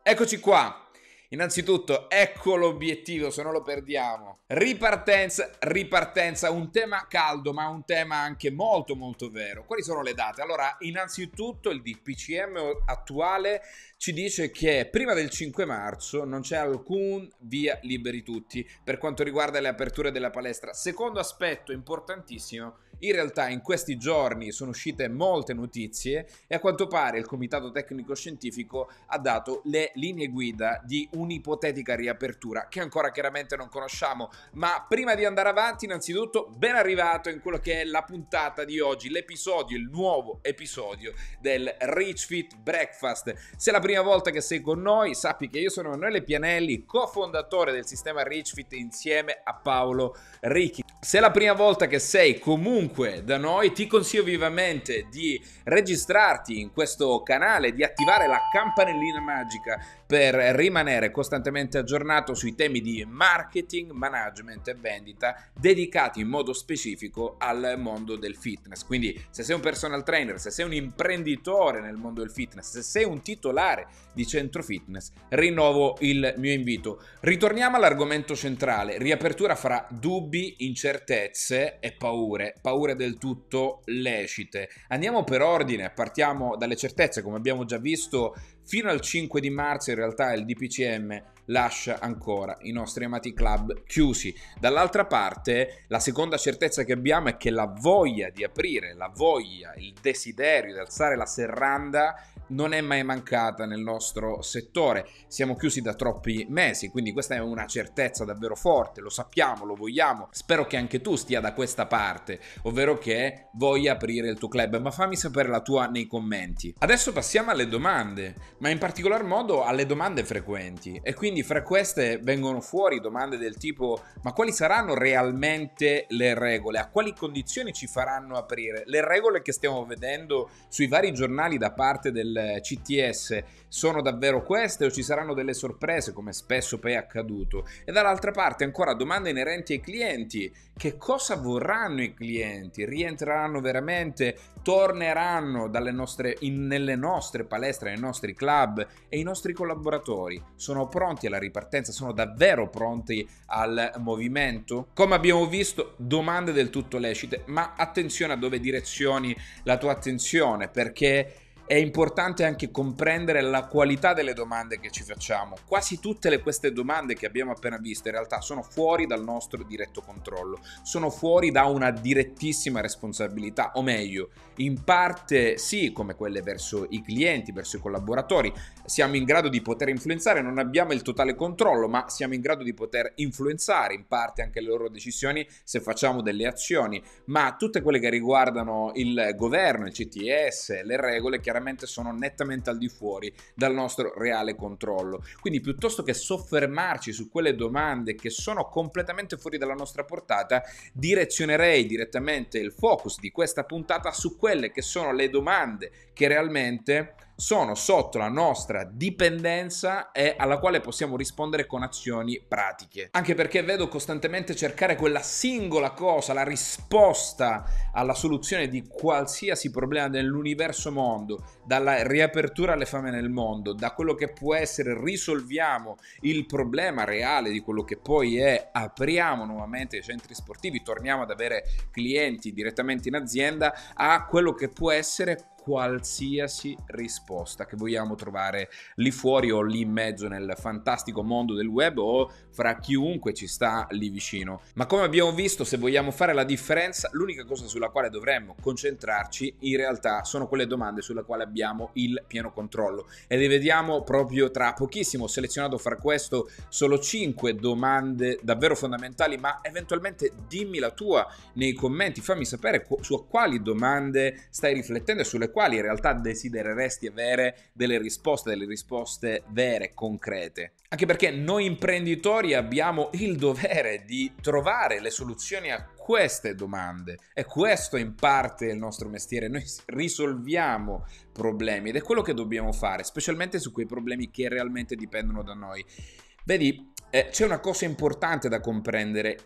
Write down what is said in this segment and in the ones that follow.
Eccoci qua. Innanzitutto, ecco l'obiettivo, se non lo perdiamo. Ripartenza, un tema caldo, ma un tema anche molto molto vero. Quali sono le date? Allora, innanzitutto il DPCM attuale ci dice che prima del 5 marzo non c'è alcun via liberi tutti per quanto riguarda le aperture della palestra. Secondo aspetto importantissimo, in realtà in questi giorni sono uscite molte notizie e a quanto pare il Comitato Tecnico Scientifico ha dato le linee guida di un'ipotetica riapertura che ancora chiaramente non conosciamo. Ma prima di andare avanti, innanzitutto ben arrivato in quello che è la puntata di oggi, l'episodio, il nuovo episodio del Rich Fit Breakfast. Se è la prima volta che sei con noi, sappi che io sono Emanuele Pianelli, cofondatore del sistema Rich Fit insieme a Paolo Ricchi. Se è la prima volta che sei comunque da noi, ti consiglio vivamente di registrarti in questo canale, di attivare la campanellina magica per rimanere costantemente aggiornato sui temi di marketing, management e vendita dedicati in modo specifico al mondo del fitness. Quindi se sei un personal trainer, se sei un imprenditore nel mondo del fitness, se sei un titolare di centro fitness, rinnovo il mio invito. Ritorniamo all'argomento centrale: riapertura fra dubbi, incertezze e paure del tutto lecite. Andiamo per ordine, partiamo dalle certezze. Come abbiamo già visto, fino al 5 di marzo in realtà il DPCM lascia ancora i nostri amati club chiusi. Dall'altra parte, la seconda certezza che abbiamo è che la voglia di aprire, la voglia, il desiderio di alzare la serranda non è mai mancata nel nostro settore. Siamo chiusi da troppi mesi, quindi questa è una certezza davvero forte, lo sappiamo, lo vogliamo. Spero che anche tu stia da questa parte, ovvero che voglia aprire il tuo club, ma fammi sapere la tua nei commenti. Adesso passiamo alle domande, ma in particolar modo alle domande frequenti, e quindi fra queste vengono fuori domande del tipo: ma quali saranno realmente le regole? A quali condizioni ci faranno aprire? Le regole che stiamo vedendo sui vari giornali da parte del CTS sono davvero queste o ci saranno delle sorprese, come spesso poi è accaduto? E dall'altra parte ancora domande inerenti ai clienti: che cosa vorranno i clienti? Rientreranno veramente? Torneranno nelle nostre palestre, nei nostri club? E i nostri collaboratori sono pronti alla ripartenza? Sono davvero pronti al movimento? Come abbiamo visto, domande del tutto lecite, ma attenzione a dove direzioni la tua attenzione, perché è importante anche comprendere la qualità delle domande che ci facciamo. Quasi tutte queste domande che abbiamo appena visto in realtà sono fuori dal nostro diretto controllo, sono fuori da una direttissima responsabilità, o meglio, in parte sì, come quelle verso i clienti, verso i collaboratori. Siamo in grado di poter influenzare, non abbiamo il totale controllo, ma siamo in grado di poter influenzare in parte anche le loro decisioni se facciamo delle azioni. Ma tutte quelle che riguardano il governo, il CTS, le regole, chiaramente sono nettamente al di fuori dal nostro reale controllo. Quindi piuttosto che soffermarci su quelle domande che sono completamente fuori dalla nostra portata, direzionerei direttamente il focus di questa puntata su quelle che sono le domande che realmente sono sotto la nostra dipendenza e alla quale possiamo rispondere con azioni pratiche. Anche perché vedo costantemente cercare quella singola cosa, la risposta alla soluzione di qualsiasi problema dell'universo mondo, dalla riapertura alle fame nel mondo, da quello che può essere risolviamo il problema reale di quello che poi è apriamo nuovamente i centri sportivi, torniamo ad avere clienti direttamente in azienda, a quello che può essere qualsiasi risposta che vogliamo trovare lì fuori o lì in mezzo nel fantastico mondo del web o fra chiunque ci sta lì vicino. Ma come abbiamo visto, se vogliamo fare la differenza, l'unica cosa sulla quale dovremmo concentrarci in realtà sono quelle domande sulle quali abbiamo il pieno controllo, e le vediamo proprio tra pochissimo. Ho selezionato fra questo solo 5 domande davvero fondamentali, ma eventualmente dimmi la tua nei commenti, fammi sapere su quali domande stai riflettendo e sulle quali in realtà desidereresti avere delle risposte vere, concrete. Anche perché noi imprenditori abbiamo il dovere di trovare le soluzioni a queste domande, e questo in parte è il nostro mestiere. Noi risolviamo problemi ed è quello che dobbiamo fare, specialmente su quei problemi che realmente dipendono da noi. Vedi, C'è una cosa importante da comprendere: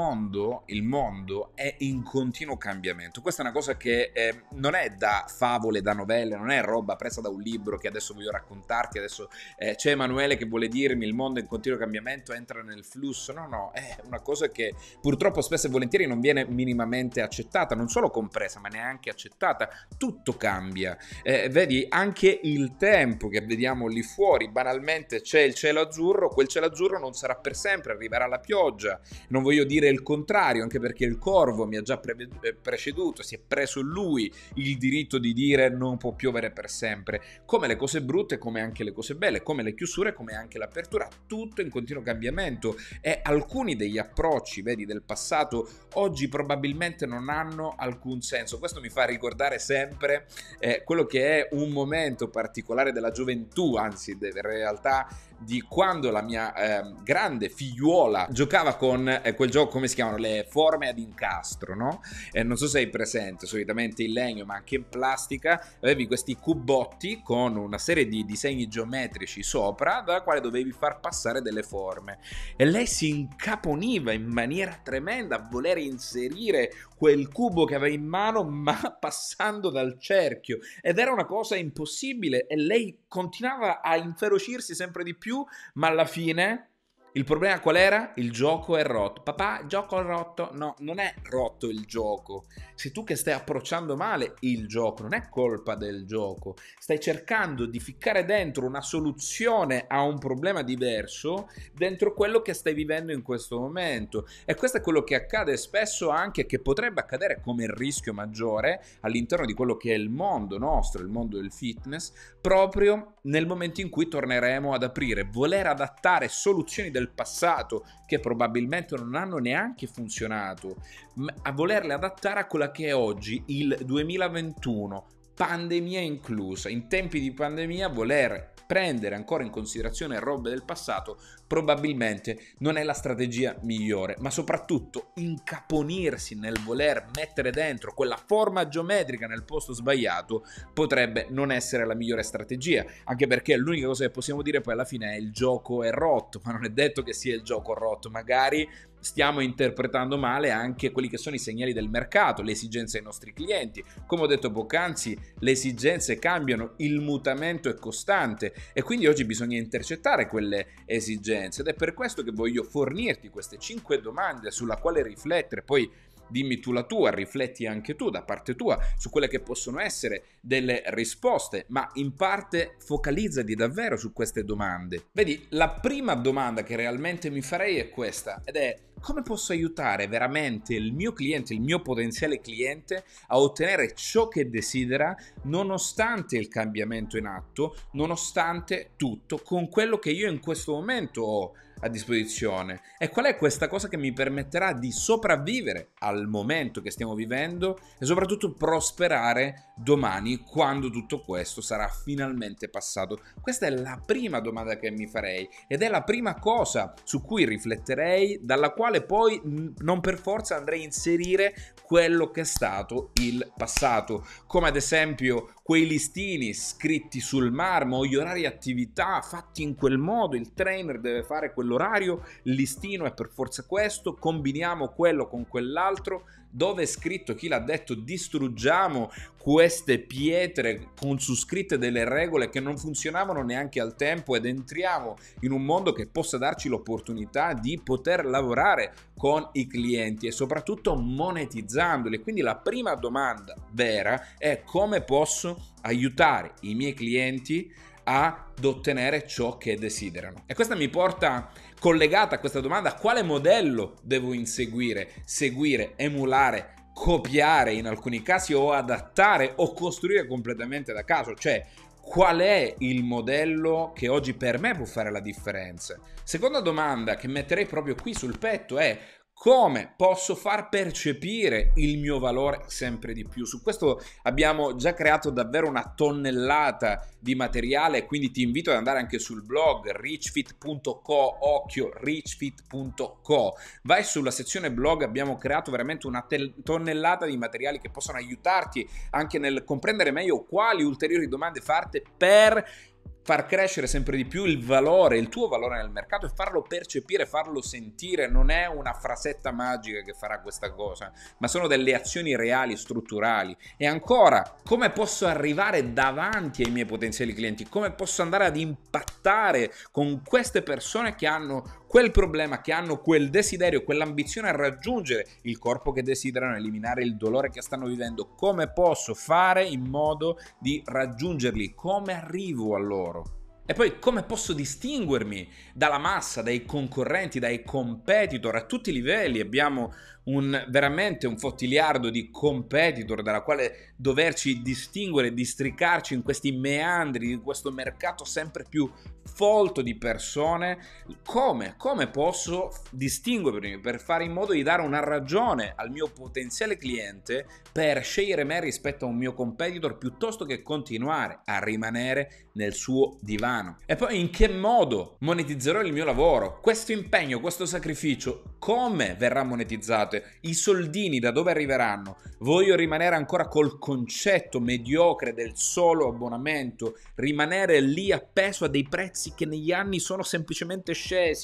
il mondo è in continuo cambiamento. Questa è una cosa che non è da favole, da novelle, non è roba presa da un libro che adesso voglio raccontarti, adesso c'è Emanuele che vuole dirmi il mondo è in continuo cambiamento, entra nel flusso. No, no, è una cosa che purtroppo spesso e volentieri non viene minimamente accettata, non solo compresa, ma neanche accettata. Tutto cambia. Vedi, anche il tempo che vediamo lì fuori, banalmente c'è il cielo azzurro, quel cielo azzurro non sarà per sempre, arriverà la pioggia. Non voglio dire il contrario, anche perché il corvo mi ha già preceduto, si è preso lui il diritto di dire non può piovere per sempre. Come le cose brutte, come anche le cose belle, come le chiusure, come anche l'apertura, tutto in continuo cambiamento. E alcuni degli approcci, vedi, del passato oggi probabilmente non hanno alcun senso. Questo mi fa ricordare sempre quello che è un momento particolare della gioventù, anzi in realtà di quando la mia grande figliuola giocava con quel gioco, come si chiamano, le forme ad incastro, no? Non so se hai presente, solitamente in legno ma anche in plastica, avevi questi cubotti con una serie di disegni geometrici sopra, dalla quale dovevi far passare delle forme, e lei si incaponiva in maniera tremenda a voler inserire quel cubo che aveva in mano, ma passando dal cerchio, ed era una cosa impossibile, e lei continuava a inferocirsi sempre di più, ma alla fine il problema qual era? Il gioco è rotto. Papà, il gioco è rotto. No, non è rotto il gioco. Sei tu che stai approcciando male il gioco, non è colpa del gioco. Stai cercando di ficcare dentro una soluzione a un problema diverso dentro quello che stai vivendo in questo momento. E questo è quello che accade spesso, anche che potrebbe accadere come il rischio maggiore all'interno di quello che è il mondo nostro, il mondo del fitness, proprio nel momento in cui torneremo ad aprire, voler adattare soluzioni del passato che probabilmente non hanno neanche funzionato, a volerle adattare a quella che è oggi il 2021, pandemia inclusa. In tempi di pandemia voler prendere ancora in considerazione robe del passato probabilmente non è la strategia migliore, ma soprattutto incaponirsi nel voler mettere dentro quella forma geometrica nel posto sbagliato potrebbe non essere la migliore strategia, anche perché l'unica cosa che possiamo dire poi alla fine è il gioco è rotto, ma non è detto che sia il gioco rotto, magari stiamo interpretando male anche quelli che sono i segnali del mercato, le esigenze dei nostri clienti. Come ho detto poc'anzi, le esigenze cambiano, il mutamento è costante e quindi oggi bisogna intercettare quelle esigenze, ed è per questo che voglio fornirti queste 5 domande sulla quale riflettere. Poi dimmi tu la tua, rifletti anche tu da parte tua su quelle che possono essere delle risposte, ma in parte focalizzati davvero su queste domande. Vedi, la prima domanda che realmente mi farei è questa, ed è: come posso aiutare veramente il mio cliente, il mio potenziale cliente a ottenere ciò che desidera nonostante il cambiamento in atto, nonostante tutto, con quello che io in questo momento ho a disposizione? E qual è questa cosa che mi permetterà di sopravvivere al momento che stiamo vivendo e soprattutto prosperare domani, quando tutto questo sarà finalmente passato? Questa è la prima domanda che mi farei ed è la prima cosa su cui rifletterei, dalla quale poi non per forza andrei a inserire quello che è stato il passato, come ad esempio quei listini scritti sul marmo, gli orari attività fatti in quel modo, il trainer deve fare quell'orario, il listino è per forza questo, combiniamo quello con quell'altro. Dove è scritto, chi l'ha detto, distruggiamo queste pietre con su scritte delle regole che non funzionavano neanche al tempo ed entriamo in un mondo che possa darci l'opportunità di poter lavorare con i clienti e soprattutto monetizzandoli. Quindi la prima domanda vera è: come posso aiutare i miei clienti ad ottenere ciò che desiderano? E questa mi porta, collegata a questa domanda, quale modello devo inseguire, seguire, emulare, copiare in alcuni casi, o adattare o costruire completamente da caso? Cioè, qual è il modello che oggi per me può fare la differenza? Seconda domanda che metterei proprio qui sul petto è: come posso far percepire il mio valore sempre di più? Su questo abbiamo già creato davvero una tonnellata di materiale, quindi ti invito ad andare anche sul blog richfit.co, occhio richfit.co, vai sulla sezione blog, abbiamo creato veramente una tonnellata di materiali che possono aiutarti anche nel comprendere meglio quali ulteriori domande farti per far crescere sempre di più il valore, il tuo valore nel mercato e farlo percepire, farlo sentire. Non è una frasetta magica che farà questa cosa, ma sono delle azioni reali, strutturali. E ancora, come posso arrivare davanti ai miei potenziali clienti? Come posso andare ad impattare con queste persone che hanno quel problema, che hanno quel desiderio, quell'ambizione a raggiungere il corpo che desiderano, eliminare il dolore che stanno vivendo? Come posso fare in modo di raggiungerli? Come arrivo a loro? E poi come posso distinguermi dalla massa, dai concorrenti, dai competitor a tutti i livelli? Abbiamo veramente un fottiliardo di competitor dalla quale doverci distinguere, districarci in questi meandri di questo mercato sempre più folto di persone. Come posso distinguermi per fare in modo di dare una ragione al mio potenziale cliente per scegliere me rispetto a un mio competitor, piuttosto che continuare a rimanere nel suo divano? E poi in che modo monetizzerò il mio lavoro? Questo impegno, questo sacrificio, come verrà monetizzato? I soldini da dove arriveranno? Voglio rimanere ancora col concetto mediocre del solo abbonamento, rimanere lì appeso a dei prezzi che negli anni sono semplicemente scesi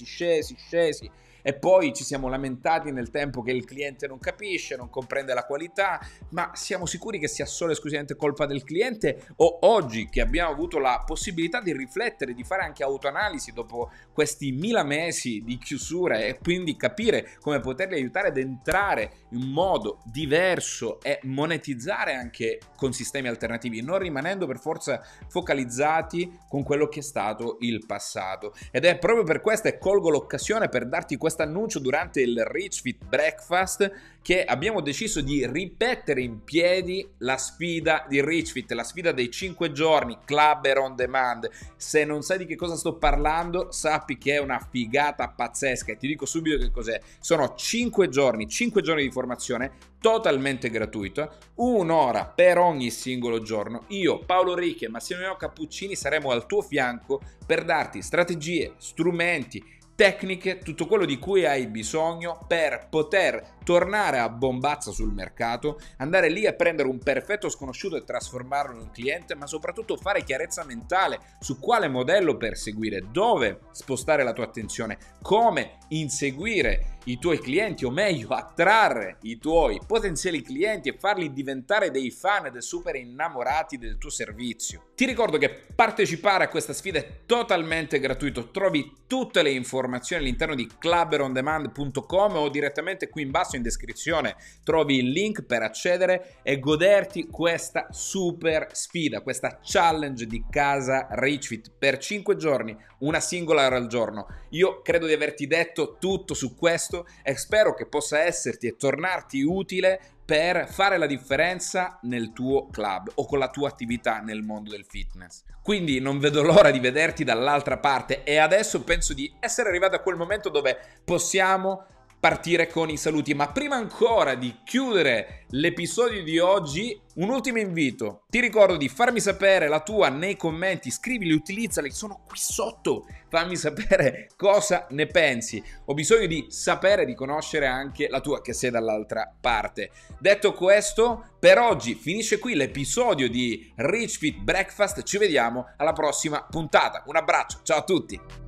e poi ci siamo lamentati nel tempo che il cliente non capisce, non comprende la qualità. Ma siamo sicuri che sia solo esclusivamente colpa del cliente, o oggi che abbiamo avuto la possibilità di riflettere, di fare anche autoanalisi dopo questi 1000 mesi di chiusura e quindi capire come poterli aiutare ad entrare in modo diverso e monetizzare anche con sistemi alternativi, non rimanendo per forza focalizzati con quello che è stato il passato? Ed è proprio per questo che colgo l'occasione per darti questo annuncio durante il Rich Fit Breakfast, che abbiamo deciso di rimettere in piedi la sfida di Rich Fit, la sfida dei 5 giorni Clubber on Demand. Se non sai di che cosa sto parlando, sappi che è una figata pazzesca e ti dico subito che cos'è. Sono 5 giorni di formazione totalmente gratuita, 1 ora per ogni singolo giorno. Io, Paolo Ricchi e Massimiliano Cappuccini saremo al tuo fianco per darti strategie, strumenti, tecniche, tutto quello di cui hai bisogno per poter tornare a bombazza sul mercato, andare lì a prendere un perfetto sconosciuto e trasformarlo in un cliente, ma soprattutto fare chiarezza mentale su quale modello perseguire, dove spostare la tua attenzione, come inseguire i tuoi clienti, o meglio attrarre i tuoi potenziali clienti e farli diventare dei fan ed super innamorati del tuo servizio. Ti ricordo che partecipare a questa sfida è totalmente gratuito. Trovi tutte le informazioni all'interno di clubberondemand.com o direttamente qui in basso in descrizione trovi il link per accedere e goderti questa super sfida, questa challenge di casa Rich Fit per 5 giorni, una singola ora al giorno. Io credo di averti detto tutto su questo e spero che possa esserti e tornarti utile per fare la differenza nel tuo club o con la tua attività nel mondo del fitness. Quindi non vedo l'ora di vederti dall'altra parte e adesso penso di essere arrivato a quel momento dove possiamo partire con i saluti. Ma prima ancora di chiudere l'episodio di oggi, un ultimo invito. Ti ricordo di farmi sapere la tua nei commenti, scrivili, utilizzali, sono qui sotto. Fammi sapere cosa ne pensi. Ho bisogno di sapere, di conoscere anche la tua che sei dall'altra parte. Detto questo, per oggi finisce qui l'episodio di Rich Fit Breakfast. Ci vediamo alla prossima puntata. Un abbraccio, ciao a tutti.